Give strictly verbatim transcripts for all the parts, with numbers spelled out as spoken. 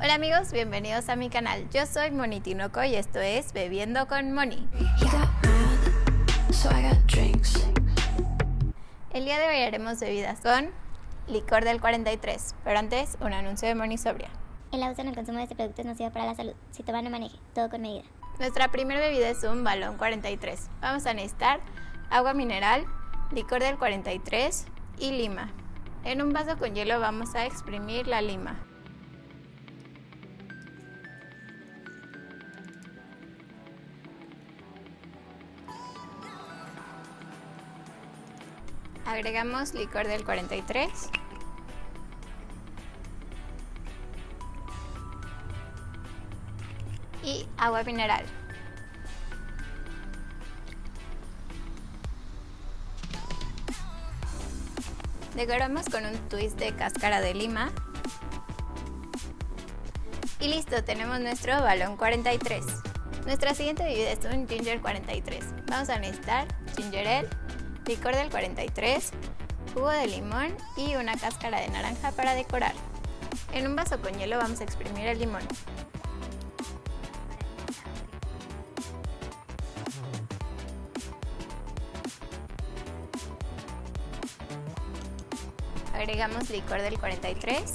Hola amigos, bienvenidos a mi canal. Yo soy Moni Tinoco y esto es Bebiendo con Moni. El día de hoy haremos bebidas con licor del cuarenta y tres, pero antes un anuncio de Moni Sobria. El abuso en el consumo de este producto es nocivo para la salud. Si toma, no maneje, todo con medida. Nuestra primera bebida es un balón cuarenta y tres. Vamos a necesitar agua mineral, licor del cuarenta y tres y lima. En un vaso con hielo vamos a exprimir la lima. Agregamos licor del cuarenta y tres. Y agua mineral. Decoramos con un twist de cáscara de lima. Y listo, tenemos nuestro balón cuarenta y tres. Nuestra siguiente bebida es un ginger cuarenta y tres. Vamos a necesitar ginger ale, licor del cuarenta y tres, jugo de limón y una cáscara de naranja para decorar. En un vaso con hielo vamos a exprimir el limón. Agregamos licor del cuarenta y tres.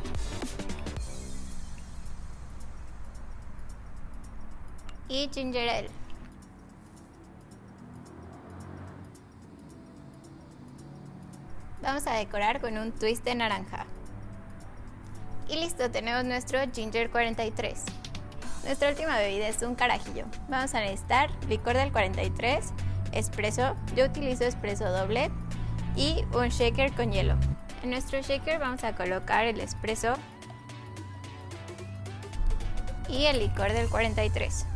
Y ginger ale. Vamos a decorar con un twist de naranja. Y listo, tenemos nuestro ginger cuarenta y tres. Nuestra última bebida es un carajillo. Vamos a necesitar licor del cuarenta y tres, espresso, yo utilizo espresso doble, y un shaker con hielo. En nuestro shaker vamos a colocar el espresso y el licor del cuarenta y tres.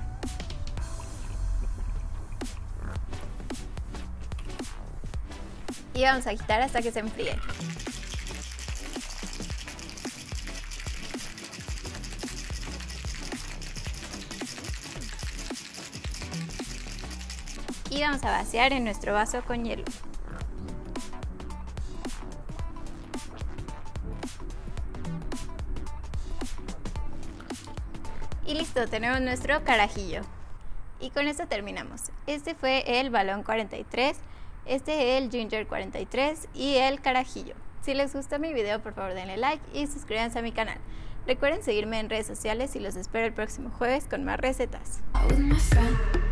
Y vamos a agitar hasta que se enfríe. Y vamos a vaciar en nuestro vaso con hielo. Y listo, tenemos nuestro carajillo. Y con esto terminamos. Este fue el balón cuarenta y tres, este el ginger cuarenta y tres y el carajillo. Si les gustó mi video, por favor denle like y suscríbanse a mi canal. Recuerden seguirme en redes sociales y los espero el próximo jueves con más recetas.